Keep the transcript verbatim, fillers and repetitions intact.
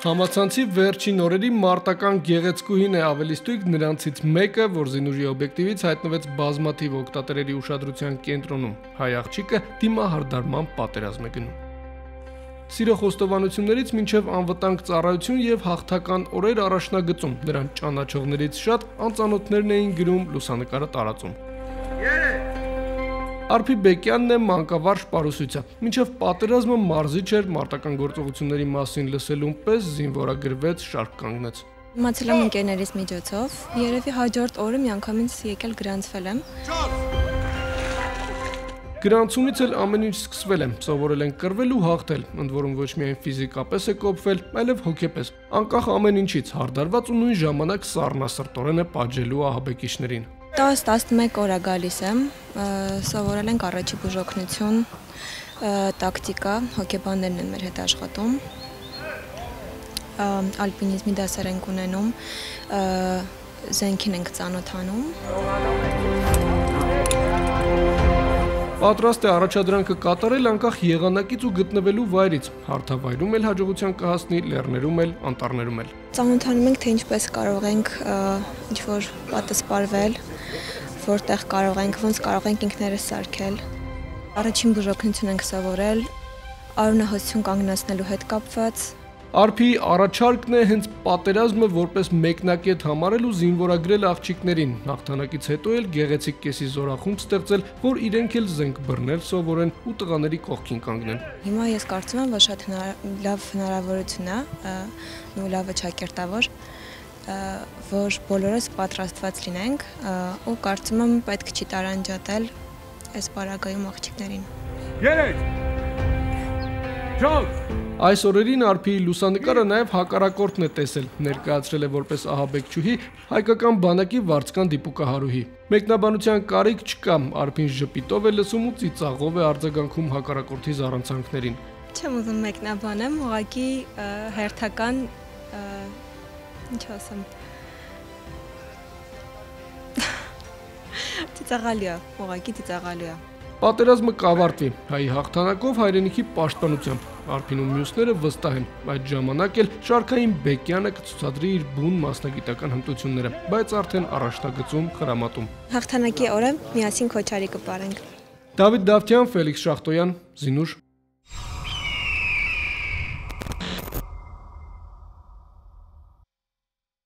Համացանցի վերջին օրերի մարտական գեղեցկուհին է ավելի ստույգ նրանցից մեկը, որ Զինուժի օբյեկտիվից հայտնվեց բազմաթիվ օգտատերերի ուշադրության կենտրոնում։ Հայ աղջիկը դիմահարդարման պատերազմ է գնում։ Սիրո խոստովանություններից մինչև անվտանգ ծառայություն եւ հաղթական օրեր առաջնագծում, նրան ճանաչողներից շատ անծանոթներն էին գրում լուսանկարը տարածում։ Արփի Բեկյանն է մանկավարժ պարուսույցը։ Մինչև պատերազմը մարզիչ էր, մարտական գործողությունների մասին լսելուն պես զինվորագրվեց, շարք կանգնեց։ Իմացել եմ ընկերներիս միջոցով, երևի հաջորդ օրը միանգամից եկել գրանցվել եմ։ Գրանցումից էլ ամեն ինչ սկսվել է, սովորել են կռվել ու հաղթել, ընդ որում ոչ միայն ֆիզիկապես է կոփվել, այլև հոգեպես։ Անկախ ամեն ինչից հարդարված ու նույն ժամանակ սառնասրտորեն է պատժելու ահաբեկիչներին։ տասը-տասնմեկ օր գալիս եմ, սովորել ենք առաջի բուժօգնություն, տակտիկա, հոգեբաններն են մեր հետ աշխատում, ալպինիզմի դասեր ենք ունենում, զենքին ենք ծանոթանում։ Պատրաստ է առաջադրանքը կատարել անկախ եղանակից ու գտնվելու վայրից, հարթավայրում էլ հաջողության կհասնի, լեռներում էլ, անտառներում էլ։ Ծանոթանում ենք, թե ինչպես կարող ենք ինչ-որ պատասպարվել, որտեղ կարող ենք, ոնց կարող ենք ինքներս սարքել։ Առաջին բուժօգնություն ենք սովորել, արյունահոսություն կանգնացնելու հետ կապված։ Արփի առաջարկն է հենց պատերազմը որպես մեկնակետ համարել ու զինվորագրել աղջիկներին, հաղթանակից հետո էլ գեղեցիկ կեսի զորախումբ ստեղծել, որ իրենք էլ զենք բռնել սովորեն ու տղաների կողքին կանգնեն։ Հիմա ես կարծում եմ, որ շատ լավ հնարավորություն է ու լավ ճակերտավոր, որ բոլորս պատրաստված լինենք ու կարծում եմ պետք չի տարանջատել այս պարագայում աղջիկներին։ Երեք! Շոտ! Այս օրերին Արփիի լուսանկարը նաև հակառակորդն է տեսել, ներկայացրել է որպես ահաբեկչուհի հայկական բանակի վարձկան դիպուկահարուհի։ Մեկնաբանության կարիք չկա, Արփին ժպիտով է լսում ու ծիծաղով է արձագանքում հակառակորդի զառանցանքներին։ Չեմ ուզում մեկնաբանեմ, ուղղակի հերթական, ինչ ասեմ, ծիծաղալի է, ուղղակի ծիծաղալի է։ Պատերազմը կավարտվի, հայի հաղթանակով հայրենիքի պաշտպանությամբ, Արփին ու մյուսները վստահ են, այդ ժամանակ էլ շարքային Բեկյանը կցուցադրի իր բուն մասնագիտական հմտությունները, բայց արդեն առաջնագծում խրամատում։ Հաղթանակի օրը միասին քոչարի կպարենք։ Դավիթ Դավթյան, Ֆելիքս Շախտոյան, Զինուժ։